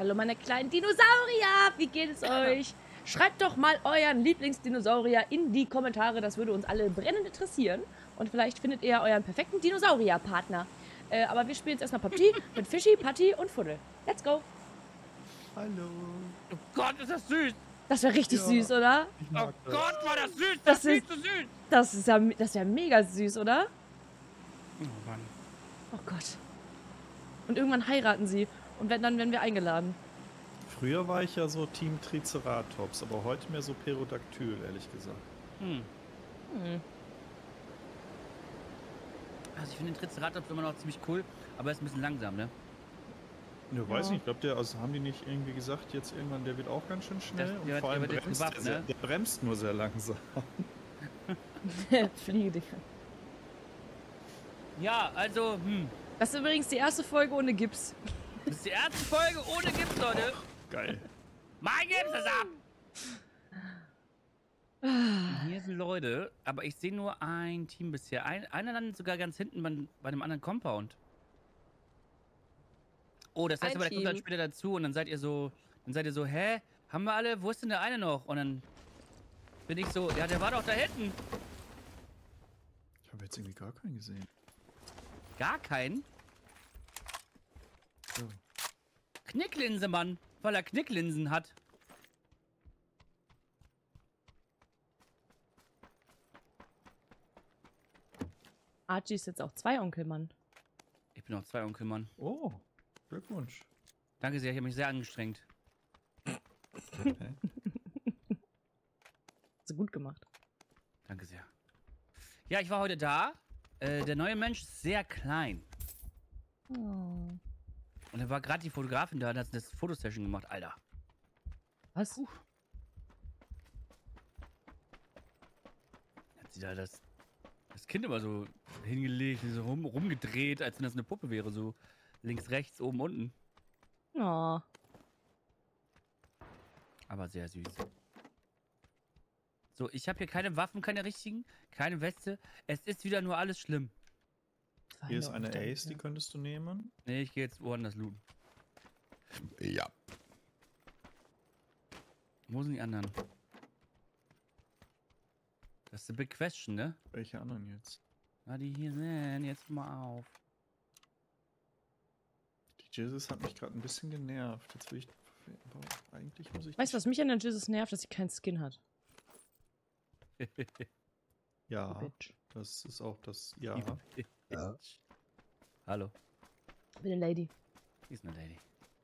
Hallo meine kleinen Dinosaurier, wie geht es euch? Schreibt doch mal euren Lieblingsdinosaurier in die Kommentare, das würde uns alle brennend interessieren. Und vielleicht findet ihr euren perfekten Dinosaurierpartner. Aber wir spielen jetzt erstmal PUBG mit Fischi, Patti und Fuddel. Let's go! Hallo. Oh Gott, ist das süß! Das wäre richtig süß, oder? Ich Oh mag das. Gott, war das süß! Das Das ist ist- viel zu süß! Das wäre mega süß, oder? Oh Mann. Oh Gott. Und irgendwann heiraten sie. Und dann werden wir eingeladen. Früher war ich ja so Team Triceratops, aber heute mehr so Perodactyl, ehrlich gesagt. Also ich finde den Triceratops immer noch ziemlich cool, aber er ist ein bisschen langsam, ne? Ja, weiß Ja. nicht, ich glaube, haben die nicht irgendwie gesagt, jetzt irgendwann, der wird auch ganz schön schnell. Der Und vor allem wird jetzt bremst gewappt, ne? der bremst nur sehr langsam. Fliege dich. Ja, also, Das ist übrigens die erste Folge ohne Gips. das ist die erste Folge ohne Gips, Leute. Geil. Mein Gips ist ab! Hier sind Leute, aber ich sehe nur ein Team bisher. Einer landet sogar ganz hinten bei dem anderen Compound. Oh, das heißt Ein aber, der kommt dann Team. später dazu und dann seid ihr so, hä? Haben wir alle? Wo ist denn der eine noch? Und dann bin ich so, ja, der war doch da hinten. Ich habe jetzt irgendwie gar keinen gesehen. Gar keinen? So. Knicklinse, Mann. Weil er Knicklinsen hat. Archie ist jetzt auch zwei Onkelmann. Ich bin auch zwei Onkel, Mann. Oh, Glückwunsch. Danke sehr, ich habe mich sehr angestrengt. Hä? So gut gemacht. Danke sehr. Ja, ich war heute da. Der neue Mensch ist sehr klein. Oh. Und da war gerade die Fotografin da und hat eine Fotosession gemacht, Alter. Was? Hat sie da das Kind immer so hingelegt, so rumgedreht, als wenn das eine Puppe wäre, so links, rechts, oben, unten. Oh. Aber sehr süß. So, ich habe hier keine Waffen, keine richtigen, keine Weste. Es ist wieder nur alles schlimm. Hier ist eine Ace, die könntest du nehmen. Nee, ich gehe jetzt woanders looten. Ja. Wo sind die anderen? Das ist the big question, ne? Welche anderen jetzt? Na, die hier sind. Jetzt mal auf. Die Jesus hat mich gerade ein bisschen genervt. Jetzt will ich. Aber eigentlich muss ich. Weißt du, was mich an der Jesus nervt, dass sie keinen Skin hat? Ja, Bitch. das ist auch das. Ja. Ja. Hallo. Ich bin eine Lady. Hier ist eine Lady.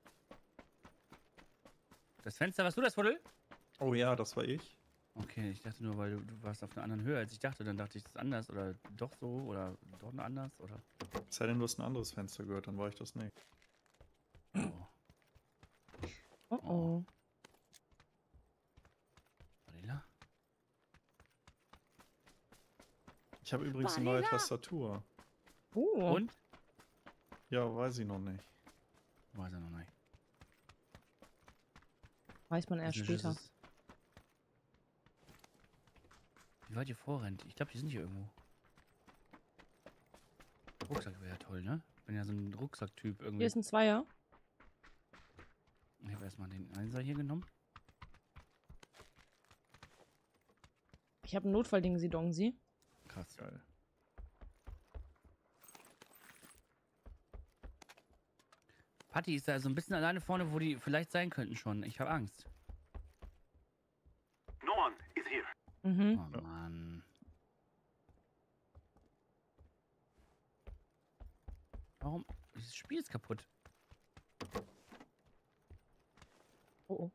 Das Fenster, warst du das, Fuddel? Oh ja, das war ich. Okay, ich dachte nur, weil du warst auf einer anderen Höhe, als ich dachte. Dann dachte ich, das ist anders oder doch so oder doch noch anders oder. Es sei denn, du hast ein anderes Fenster gehört, dann war ich das nicht. Oh. Oh oh. Vanilla? Ich habe übrigens eine neue Tastatur. Oh. Und? Ja, weiß ich noch nicht. Weiß er noch nicht. Weiß man erst Ist eine später. Jesus. Wie weit ihr vorrennt? Ich glaube, die sind hier irgendwo. Rucksack wäre ja toll, ne? Bin ja so ein Rucksacktyp irgendwie. Hier ist ein Zweier. Ich habe erstmal den Einser hier genommen. Ich habe ein Notfallding, sie Dongsi. Krass. Geil. Patti ist da so ein bisschen alleine vorne, wo die vielleicht sein könnten schon. Ich habe Angst. No one is here. Mhm. Oh Mann. Warum? Dieses Spiel ist kaputt. Oh oh.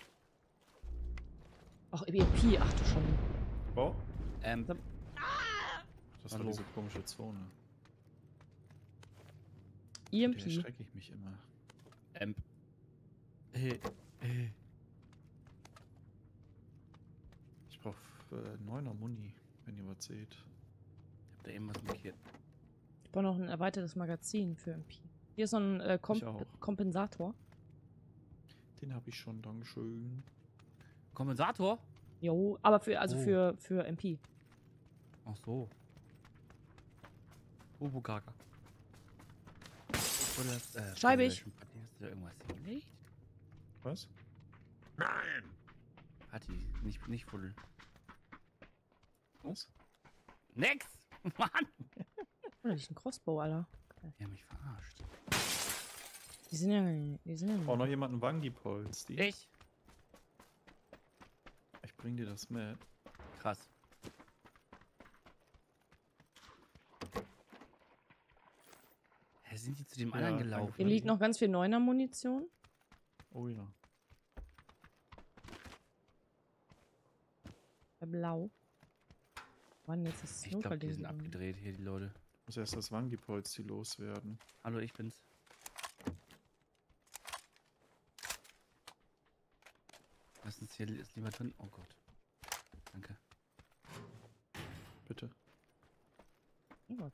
Ach, EMP, ach du schon. Oh, das war Hallo. diese komische Zone. EMP. Da erschrecke ich mich immer. Ich brauche 9er Muni, wenn ihr was seht. Ich hab da eben was markiert. Ich brauche noch ein erweitertes Magazin für MP. Hier ist so ein Ich auch. Kompensator. Den habe ich schon, dankeschön. Kompensator? Jo, aber für, Oh. für MP. Ach so. Turbo Gaga. Scheibig. Hast du da irgendwas hingelegt? Was? Nein! Hat die. Nicht fuddeln. Was? Nix! Mann! Oh, das ist ein Crossbow, Alter. Die haben mich verarscht. Die sind ja Braucht noch jemand einen Wangipolz? Ich? Ich bring dir das mit. Krass. Hä, sind die zu dem Ja, anderen danke. gelaufen? Hier liegt noch ganz viel Neuner-Munition. Oh ja. Bei Blau. Wann jetzt ist das Ich glaube, die sind Notfallding? abgedreht hier, die Leute. Muss erst das Wangipolz die loswerden. Hallo, ich bin's. Lass uns hier lieber drin. Oh Gott. Danke. Bitte. Oh,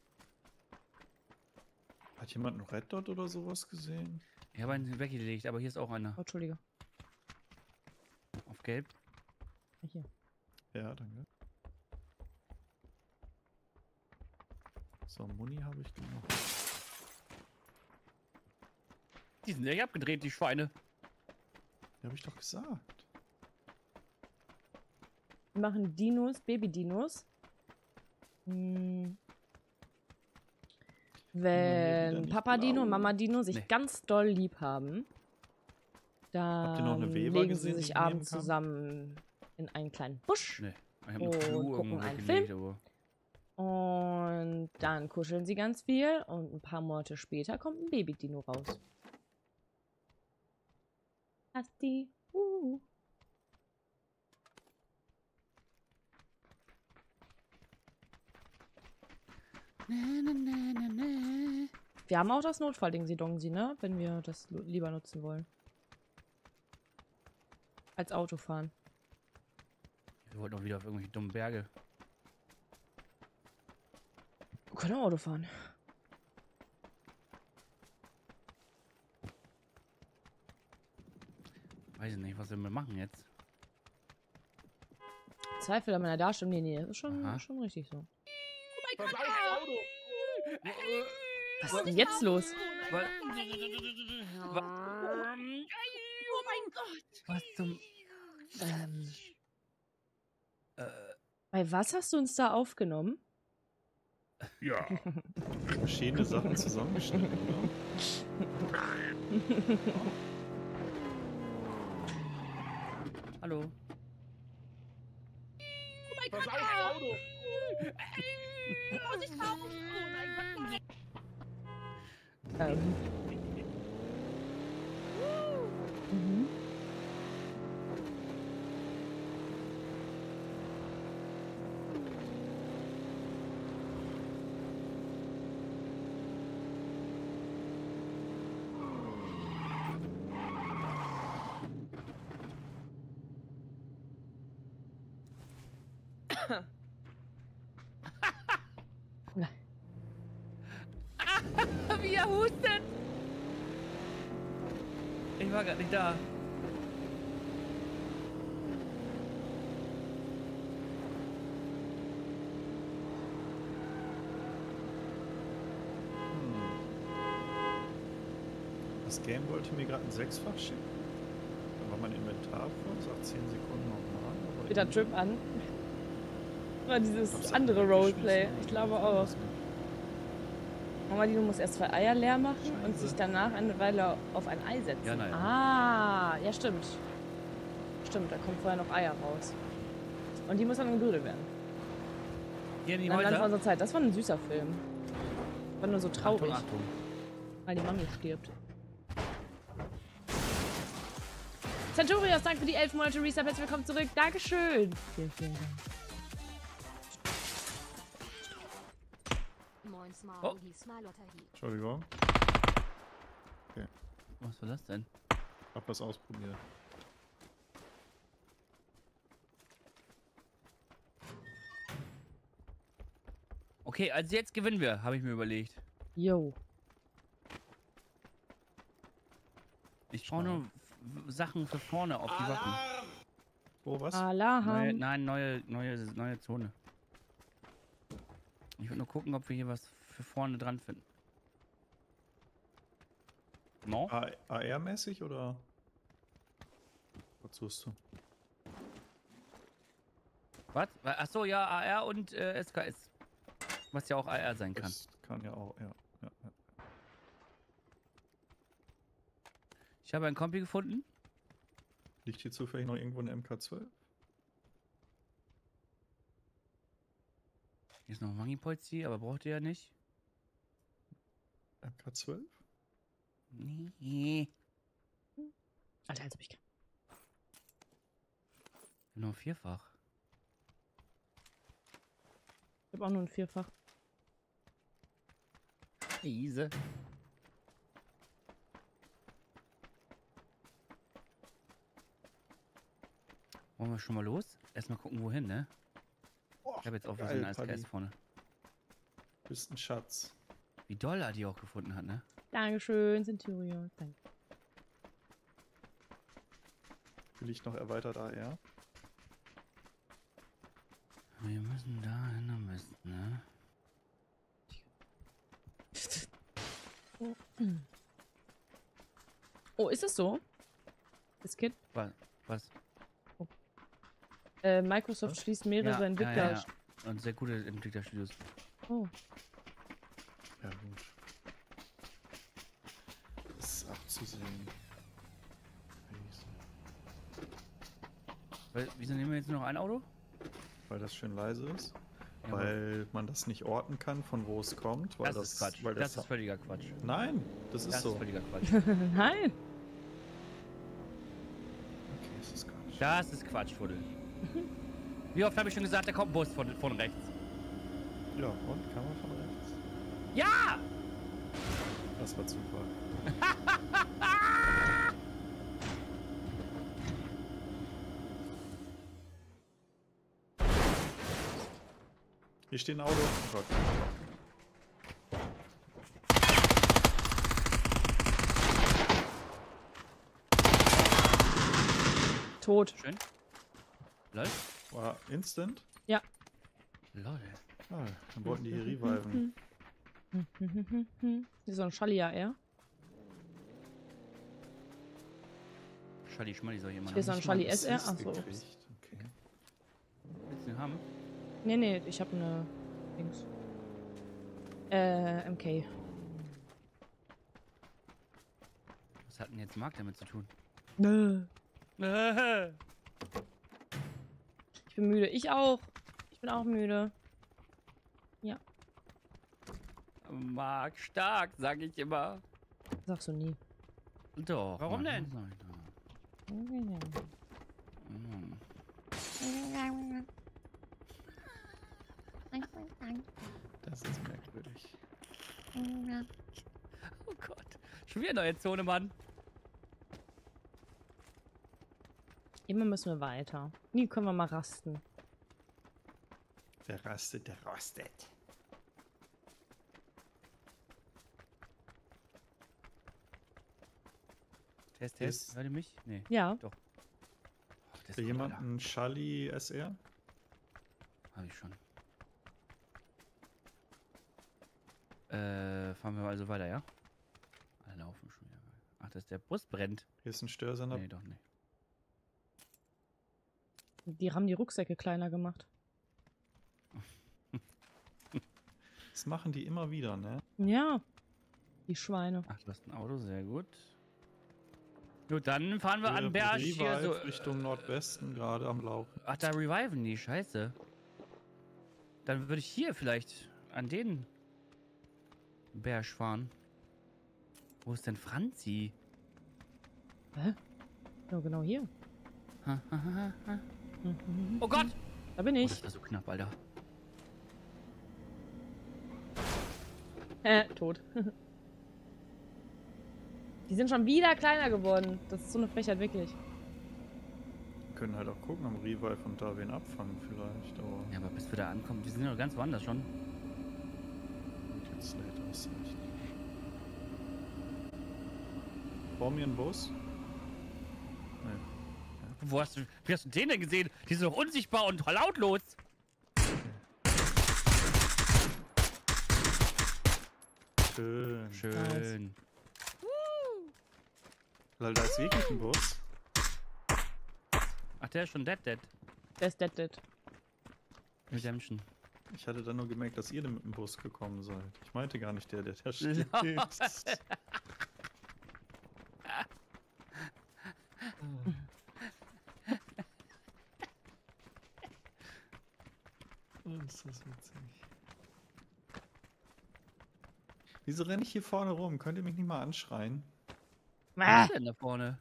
Hat jemand einen Red Dot oder sowas gesehen? Ich habe einen weggelegt, aber hier ist auch einer. Entschuldige. Auf gelb. Hier. Ja, danke. So, Muni habe ich genug. Die sind echt abgedreht, die Schweine. Ja, habe ich doch gesagt. Wir machen Dinos, Baby-Dinos. Wenn nicht Papa Dino und blau. Mama Dino sich Nee. ganz doll lieb haben, Habt ihr noch eine dann Weber legen gesehen, sie die sich ich nehmen abends kann? zusammen in einen kleinen Busch. Nee. Ich habe Und eine Kuh gucken irgendwo einen weggelegt, aber. Und dann kuscheln sie ganz viel und ein paar Monate später kommt ein Baby-Dino raus. Asti. Wir haben auch das Notfallding, Sidongsi, ne? Wenn wir das lieber nutzen wollen. Als Auto fahren. Wir wollten auch wieder auf irgendwelche dummen Berge. Wir können auch Auto fahren. Weiß ich nicht, was wir machen jetzt. Zweifel an meiner Darstellung. Nee, das ist schon Aha. richtig so. Pass auf, Auto! Was ist denn jetzt los? Was, Oh mein Gott! was zum. Bei was hast du uns da aufgenommen? Ja. Verschiedene Sachen zusammengeschnitten, oder? Hallo. Pass auf, Auto! Muss ich raus? Oh mein Gott! Mhm. Wie er hustet! Ich war gerade nicht da. Das Game wollte mir gerade ein Sechsfach schicken. Da war mein Inventar voll, sagt 10 Sekunden nochmal. aber Wieder irgendwie- Trip an. Oder dieses hab's andere einfach Roleplay. weggeschmissen. Ich glaube auch. Mama Dino muss erst 2 Eier leer machen und Scheiße. sich danach eine Weile auf ein Ei setzen. Ja, naja. Ah, ja stimmt. Stimmt, da kommt vorher noch Eier raus. Und die muss dann gebrütet werden. Hier in die Dann Land vor Häuser. unserer Zeit. Das war ein süßer Film. War nur so traurig, Achtung, Achtung. weil die Mami stirbt. Centurios, danke für die 11 Monate Resub. Herzlich willkommen zurück. Dankeschön. Vielen, vielen Dank. Moin Smile, Oh. hi Smilotter hi. Entschuldigung, Was war das denn? hab was ausprobiert. Okay, also jetzt gewinnen wir, habe ich mir überlegt. Yo. Ich brauche nur Sachen für vorne auf die Waffen. Oh, was? Alarm. Neue Zone. Ich will nur gucken, ob wir hier was für vorne dran finden. No? AR-mäßig oder? Was suchst du? Was? Achso, ja, AR und SKS. Was ja auch AR sein kann. Das kann ja auch, ja. Ich habe ein Kompi gefunden. Liegt hier zufällig noch irgendwo eine MK12? Hier ist noch ein Mangi-Polzi, aber braucht ihr ja nicht. MK12? Nee. Alter, als ob ich. Nur vierfach. Ich habe auch nur ein Vierfach. Easy. Wollen wir schon mal los? Erstmal gucken, wohin, ne? Ich habe jetzt auch geil, wieder einen SKS vorne. Bist ein Schatz. Wie doll er die auch gefunden hat, ne? Dankeschön, Centurion. Danke. Will ich noch erweitert AR? Wir müssen dahin am besten, ne? Oh, ist es so? Das Kit? Was? Microsoft schließt mehrere Ja, Entwickler. ja. Und sehr gute Entwicklerstudios. Oh. Ja, gut. Das ist abzusehen. Wieso nehmen wir jetzt nur noch ein Auto? Weil das schön leise ist. Ja, Weil man das nicht orten kann, von wo es kommt. Weil das ist Quatsch. Weil Das ist völliger Quatsch. Nein, das ist Das so. ist völliger Quatsch. Nein. Okay, es ist Quatsch. Das ist Quatsch, Fuddel. Wie oft habe ich schon gesagt, da kommt ein Bus von rechts? Ja, und? Kann man von rechts? Ja! Das war Zufall. Hier steht ein Auto. Oh Gott. Tot. Schön. Lol. War instant? Lol. Ah, dann wollten die hier reviven. Hier ist so ein Schalli AR. Schalli Schmalli soll jemand Hier ist so haben. ein Schalli Assist SR. Achso. gekriegt. Okay. Willst du den haben? Nee, ich habe eine Dings. MK. Was hat denn jetzt Marc damit zu tun? Nö. Ich bin müde. Ich auch. Ich bin auch müde. Marc stark, sag ich immer. Sagst du nie. Doch. Warum Mann, denn? sag ich doch. Das ist merkwürdig. Oh Gott. Schon wieder neue Zone, Mann. Immer müssen wir weiter. Nie können wir mal rasten. Wer rastet, der rostet. Test. Ist- Hört ihr mich? Nee. Ja. Doch. Oh, das Ist da jemand ein Schalli SR? Hab ich schon. Fahren wir also weiter, ja? Alle laufen schon wieder. Ach, dass der Bus brennt. Hier ist ein Störsender. Nee, doch nicht. Die haben die Rucksäcke kleiner gemacht. Das machen die immer wieder, ne? Ja. Die Schweine. Ach, du hast ein Auto, sehr gut. Gut, dann fahren wir an Hier Berg hier Revive so. Richtung Nordwesten, gerade am Laufen. Ach, da reviven die, scheiße. Dann würde ich hier vielleicht an den Berg fahren. Wo ist denn Franzi? Hä? Ja, genau hier. Oh Gott! Da bin Oh, ich. das war so knapp, Alter. Tot. Die sind schon wieder kleiner geworden. Das ist so eine Frechheit, wirklich. Wir können halt auch gucken am Revive und da wen abfangen vielleicht, aber Ja, aber bis wir da ankommen, wir sind noch ganz woanders schon. jetzt lädt ausreichend. Bau mir einen Bus? Nee. Wie hast du den denn gesehen? Die sind doch unsichtbar und lautlos. Schön. Schön. Weil da ist wirklich ein Bus. Ach, der ist schon dead. Der ist dead. Redemption. Ich hatte dann nur gemerkt, dass ihr mit dem Bus gekommen seid. Ich meinte gar nicht der steht. Oh, ist das witzig. Wieso renne ich hier vorne rum? Könnt ihr mich nicht mal anschreien? Was ist denn da vorne?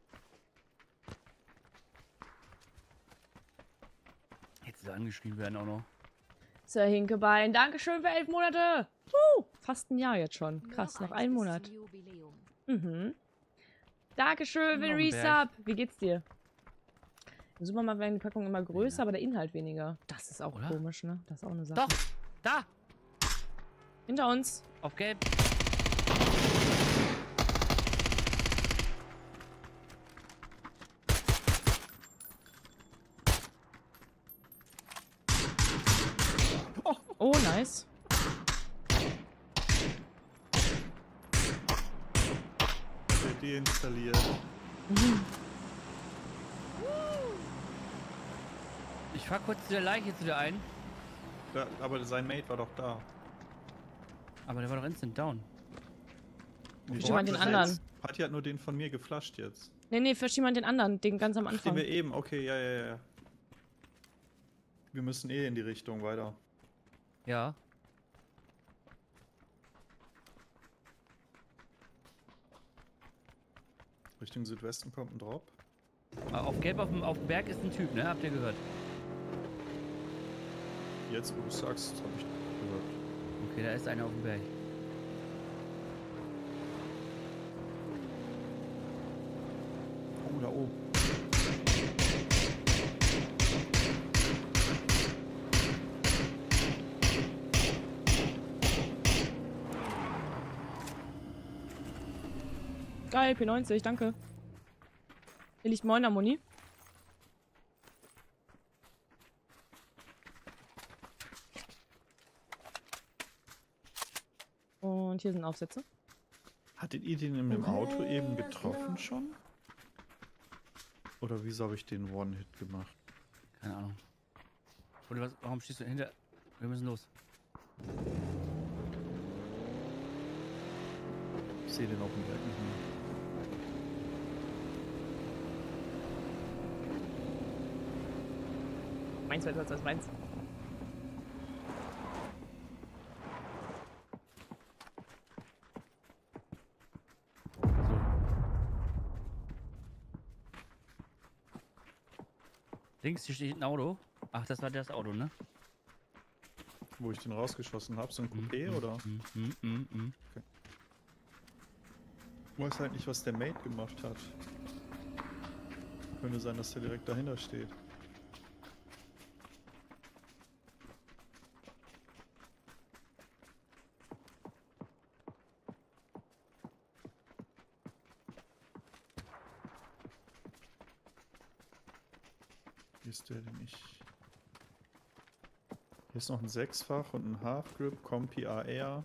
Jetzt so angeschrieben werden auch noch. Sir Hinkebein, Dankeschön für 11 Monate. Fast ein Jahr jetzt schon. Krass, noch einen Monat. Mhm. Dankeschön für den Resub. Wie geht's dir? Im Supermarkt werden die Packungen immer größer, aber der Inhalt weniger. Das ist auch komisch, ne? Das ist auch eine Sache. Doch! Da! Hinter uns. Auf gelb. Oh, nice. Der deinstalliert. Ich fahr kurz zu der Leiche zu der ein. Ja, aber sein Mate war doch da. Aber der war doch instant down. Verschieb mal den anderen. Patti hat nur den von mir geflasht jetzt. Nee, verschieb mal den anderen. Den ganz am Ach, den Anfang. wir eben. Okay, ja. Wir müssen in die Richtung weiter. Ja. Richtung Südwesten kommt ein Drop. Auf gelb auf dem Berg ist ein Typ, ne? Habt ihr gehört? Jetzt, wo du sagst, habe ich gehört. Okay, da ist einer auf dem Berg. Oh, da oben. Geil, P90, danke. Hier liegt Moiner Muni. Und hier sind Aufsätze. Hattet ihr den in dem Auto eben getroffen schon? Oder wieso habe ich den One-Hit gemacht? Keine Ahnung. Oder was? Warum stehst du hinter? Wir müssen los. Ich sehe den auf dem Berg nicht mehr. Meins, meins. So. Links, hier steht ein Auto. Ach, das war das Auto, ne? Wo ich den rausgeschossen habe, so ein Coupé oder? Okay. Ich weiß halt nicht, was der Mate gemacht hat. Könnte sein, dass der direkt dahinter steht. Wie ist der denn nicht? Hier ist noch ein 6-fach und ein Half-Grip, Compi AR.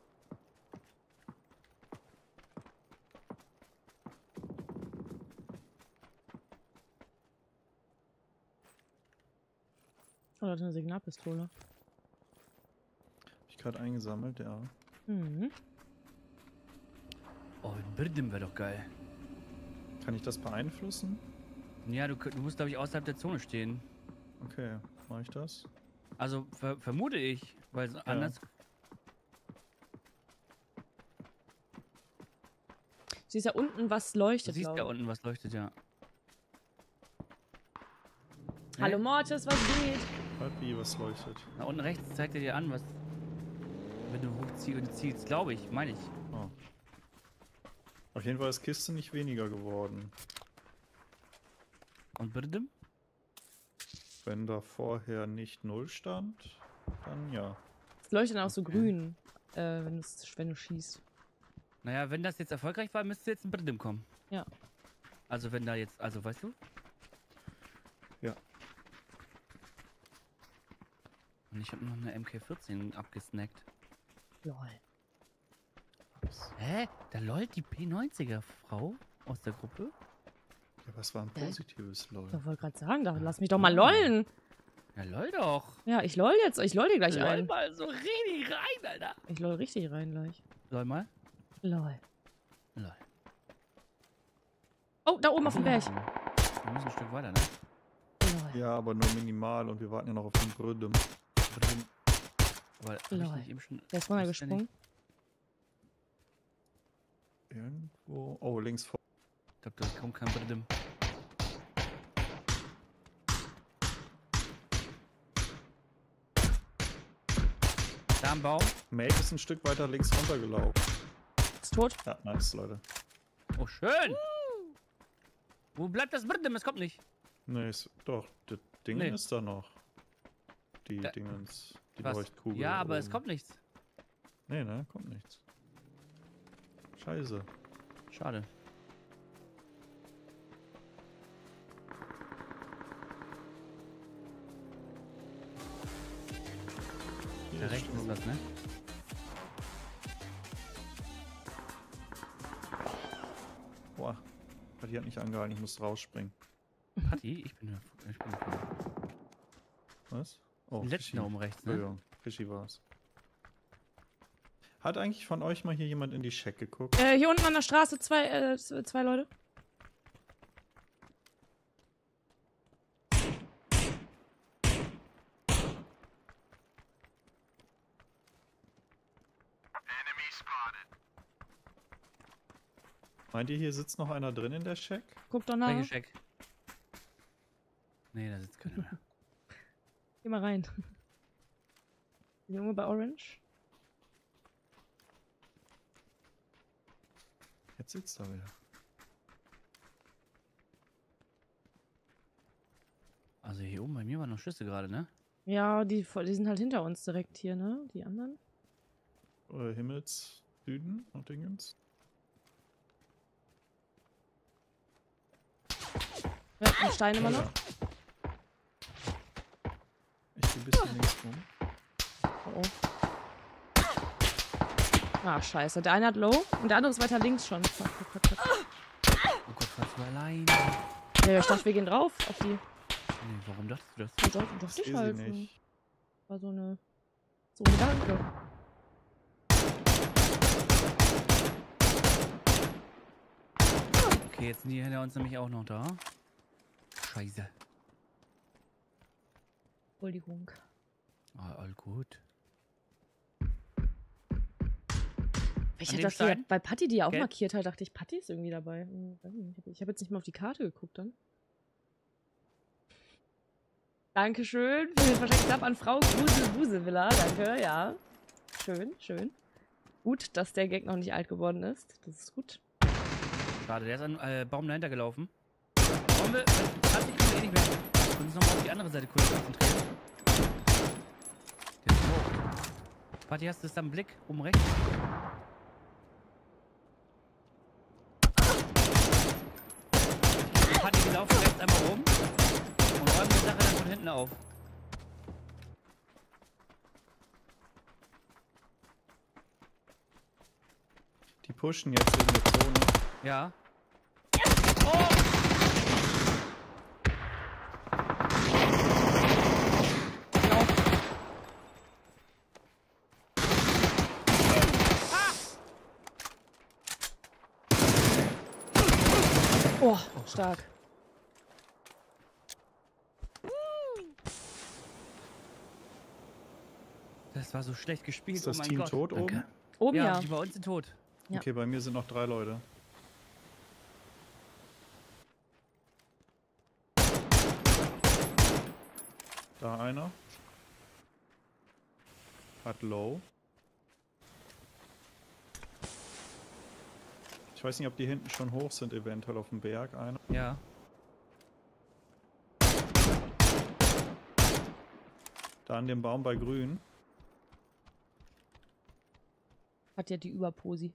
Oh, da hat eine Signalpistole. Hab ich gerade eingesammelt, ja. Mhm. Oh, ein Birdim wäre doch geil. Kann ich das beeinflussen? Ja, du musst, glaube ich, außerhalb der Zone stehen. Okay, mache ich das? Also, vermute ich, weil anders... Siehst ja unten, was Du leuchtet, siehst glaub da ich. unten, was leuchtet, ja. Hallo Mortis, was geht? Wie, was leuchtet? Da unten rechts zeigt er dir an, was... Wenn du hochziehst und ziehst, glaube ich, meine ich. Oh. Auf jeden Fall ist Kiste nicht weniger geworden. Und Birdim? Wenn da vorher nicht 0 stand, dann ja. Es leuchtet dann auch so grün, wenn du schießt. Naja, wenn das jetzt erfolgreich war, müsste jetzt ein Birdim kommen. Ja. Also wenn da jetzt, also weißt du? Ja. Und ich habe noch eine MK14 abgesnackt. Lol. Hä? Da lollt die P90er Frau aus der Gruppe? Ja, was war ein positives LOL? Ich wollte gerade sagen, lass mich doch mal lollen. Ja, lol doch. Ja, ich loll jetzt. Ich loll dir gleich Lol ein. mal so richtig rein, Alter. Ich loll richtig rein gleich. Lol mal. Lol. Lol. Oh, da oben auf dem Berg. Wir müssen ein Stück weiter, ne? Lol. Ja, aber nur minimal und wir warten ja noch auf den Brüdem. Aber hab ich Lol. nicht eben schon... Der ist runtergesprungen. Irgendwo. Oh, links vor. Ich glaube, da kommt kein Brüdem. Da am Baum. Mate ist ein Stück weiter links runtergelaufen. Ist tot. Ja, nice, Leute. Oh, schön. Wo bleibt das Brüdem? Es kommt nicht. Nee, doch, das Ding Nee. ist da noch. Die Da- Dingens. Die Was? Leuchtkugel. Ja, aber es oben. kommt nichts. Nee, ne, kommt nichts. Scheiße. Schade. Hier Da rechts ist was, ne? Boah. Die hat nicht angehalten, ich muss rausspringen. Patti, ich bin Was? Oh, den letzten da oben rechts, ne? Entschuldigung, Fischi war's. Hat eigentlich von euch mal hier jemand in die Shack geguckt? Hier unten an der Straße zwei Leute. Meint ihr, hier sitzt noch einer drin in der Shack? Guck doch nach. Welche Check? Nee, da sitzt keiner mehr. Geh mal rein. Junge bei Orange. Jetzt sitzt er wieder. Also hier oben bei mir waren noch Schüsse gerade, ne? Ja, die sind halt hinter uns direkt hier, ne? Die anderen. Himmels Süden und Dingens. Ja, ein Stein immer Ja, noch. ja. Ich geh ein bisschen links rum. Oh, oh. Ah, scheiße. Der eine hat Low und der andere ist weiter links schon. Fuck, fuck, fuck, fuck. Oh Gott, warst du allein? Ja, ich dachte, wir gehen drauf auf die. Nee, warum dachtest du das? Doch, doch Seh ich sie halt. nicht. War so ein Gedanke. Okay, jetzt sind die hinter uns nämlich auch noch da. Scheiße. Entschuldigung. Ah, all gut. Ich An hätte dem das hier, Stein? weil Patti die ja auch Gelb? markiert hat, dachte ich, Patti ist irgendwie dabei. Weiß nicht, ich habe jetzt nicht mal auf die Karte geguckt dann. Dankeschön für den verschenkten Sub an Frau Grusel-Busevilla. Danke, ja. Schön, schön. Gut, dass der Gag noch nicht alt geworden ist. Das ist gut. Schade, der ist an Baum dahinter gelaufen. Wollen wir, 20 können wir eh nicht mehr. Wir können uns nochmal auf die andere Seite kurz konzentrieren. Der ist hoch. Patti, hast du es am Blick? Oben rechts? Patti, wir laufen rechts einmal rum und räumen die Sache dann von hinten auf. Die pushen jetzt in der Zone. Ja. Oh, stark. Das war so schlecht gespielt. Ist das oh mein Team Gott. tot Danke. oben? Oben Ja, ja. die bei uns sind tot. Ja. Okay, bei mir sind noch 3 Leute. Da einer. Hat Low. Ich weiß nicht, ob die hinten schon hoch sind, eventuell auf dem Berg einer. Ja. Da an dem Baum bei Grün. Hat ja die Überposi.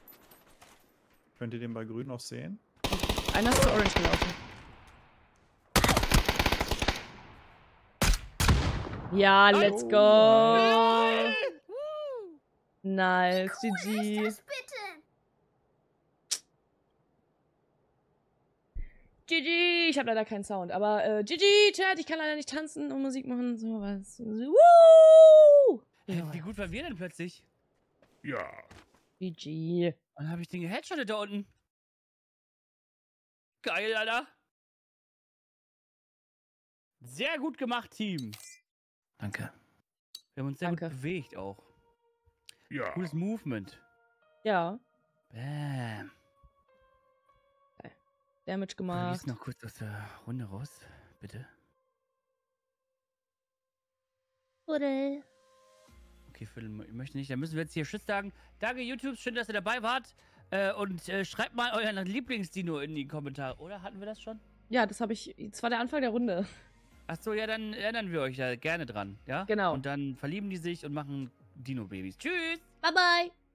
Könnt ihr den bei Grün noch sehen? Einer ist zu Orange gelaufen. Ja, let's Oh, go. Woo! Nice, Cool GG. ist das bitte? GG. Ich habe leider keinen Sound, aber GG, Chat. Ich kann leider nicht tanzen und Musik machen. So was. Woo! Hä, wie gut waren wir denn plötzlich? Ja. GG. Und dann habe ich den geheadshottet da unten. Geil, Alter. Sehr gut gemacht, Team. Danke. Wir haben uns sehr Danke. gut bewegt auch. Ja. Cooles Movement. Ja. Bam. Damage Gehst gemacht. noch kurz aus der Runde raus, bitte. Buddel. Okay, Viertel möchte nicht. Dann müssen wir jetzt hier Tschüss sagen. Danke, YouTube. Schön, dass ihr dabei wart. Und schreibt mal euren Lieblingsdino in die Kommentare. Oder hatten wir das schon? Ja, das habe ich. Das war der Anfang der Runde. Achso, ja, dann erinnern wir euch da gerne dran. Ja? Genau. Und dann verlieben die sich und machen Dino-Babys. Tschüss! Bye, bye.